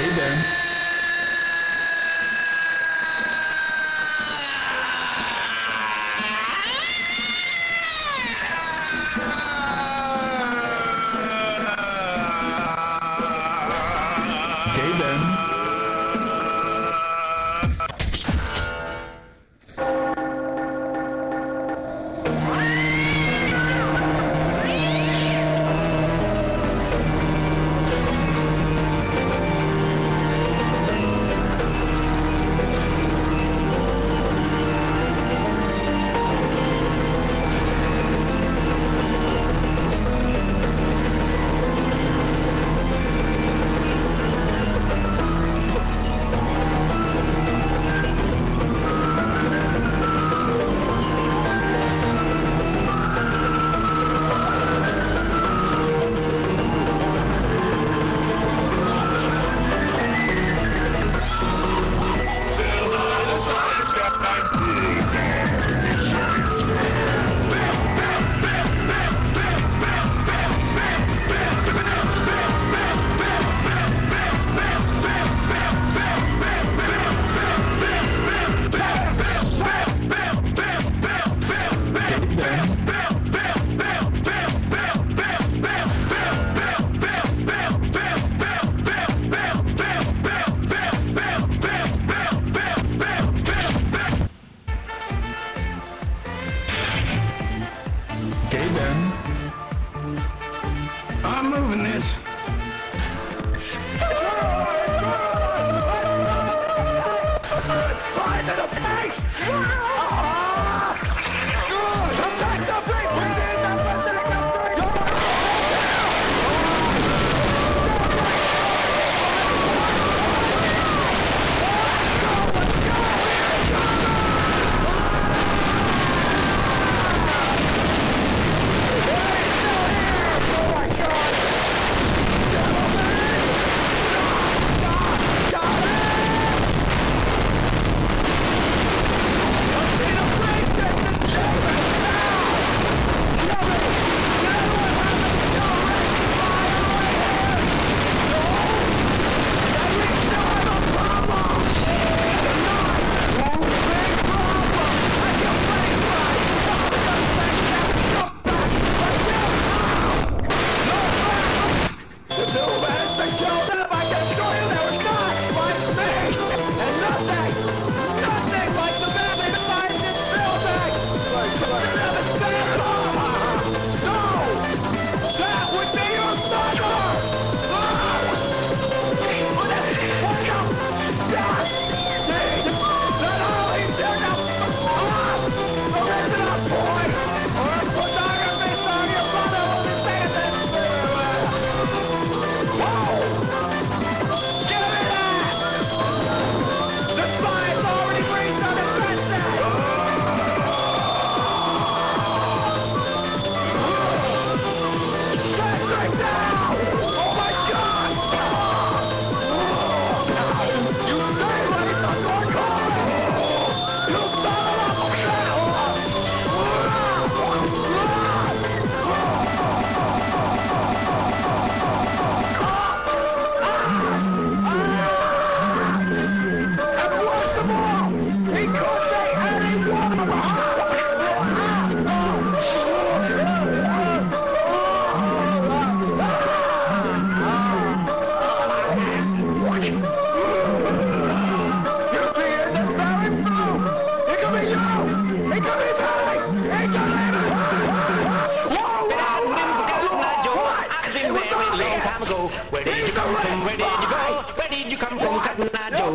Where did you come from? Where did you go? Where did you come from, Cotton Eye Joe?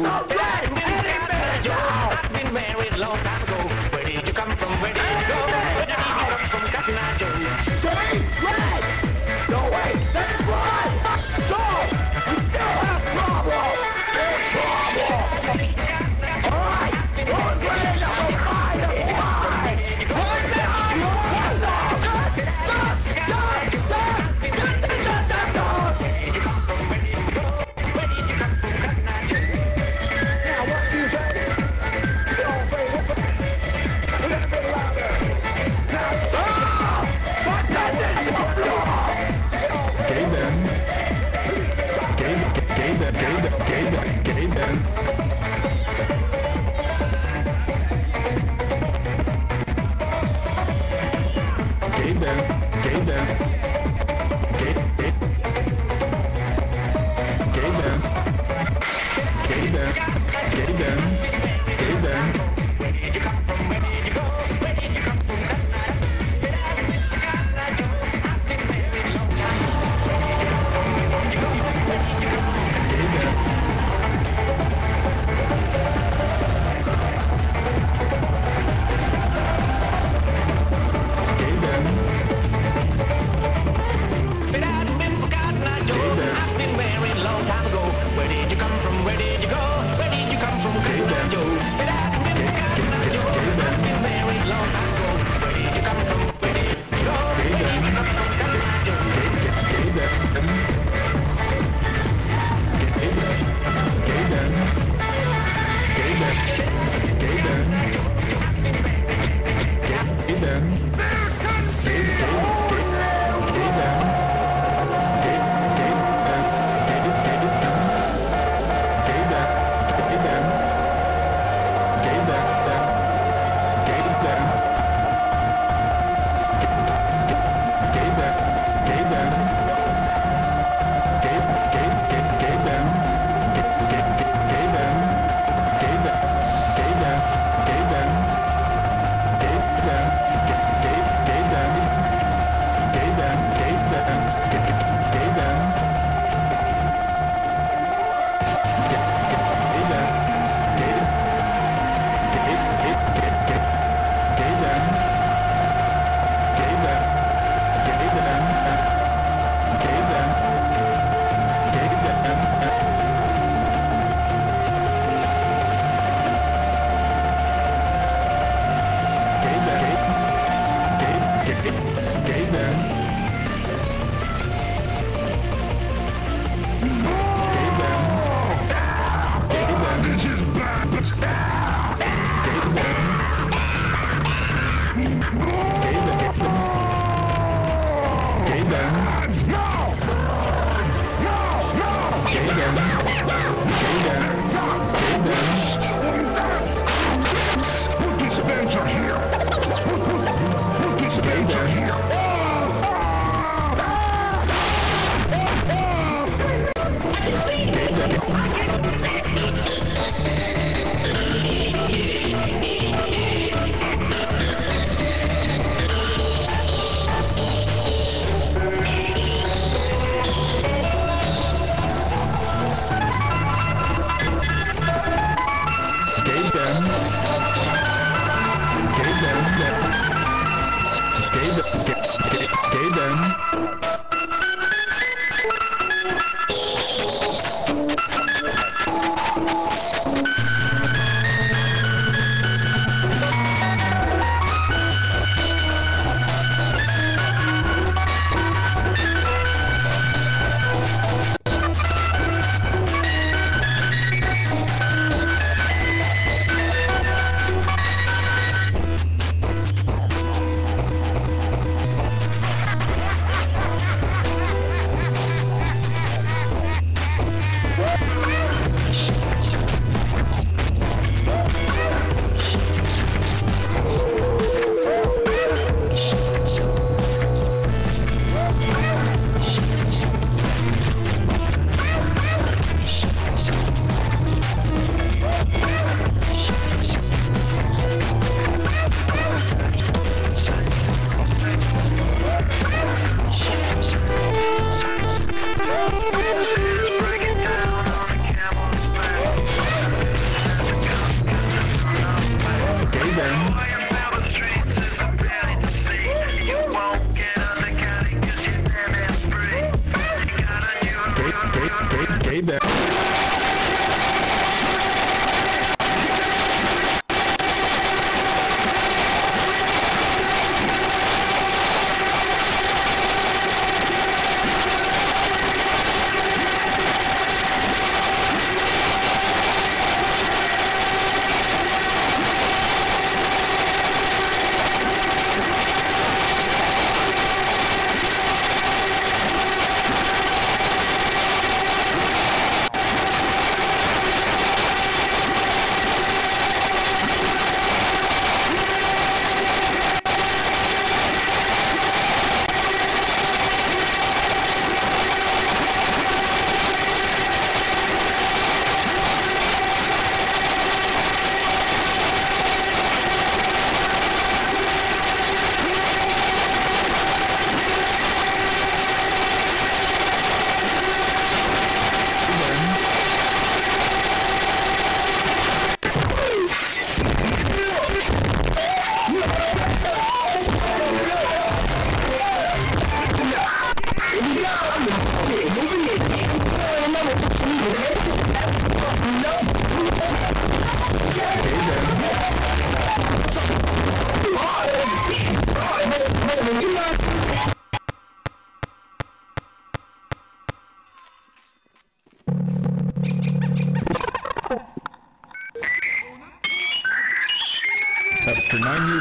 I've been married a long time ago. Where did you come from? Where did you go? Where did you come from, Cotton Eye Joe? Say red! No, wait, that's right! So, you still have problems! Big trouble! Alright, who's ready to fight the fight? Who's down? What's up?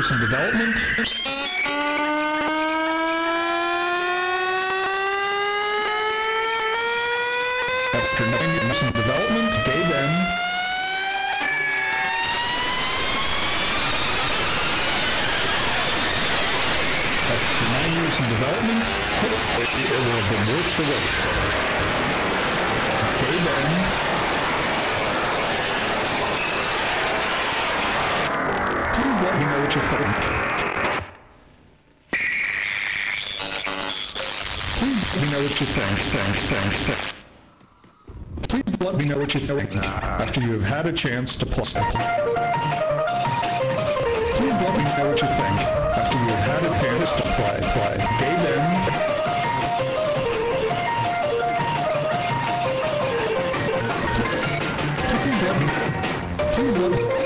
years in development. After 9 years in development, gay then. After 9 years in development, it will have been worth the wait. Gay then. Please let me know what you think. Please let me know what you think. Please let me know what you think after you have had a chance to play. Please let me know what you think after you have had a chance to play. Gay then. Please let me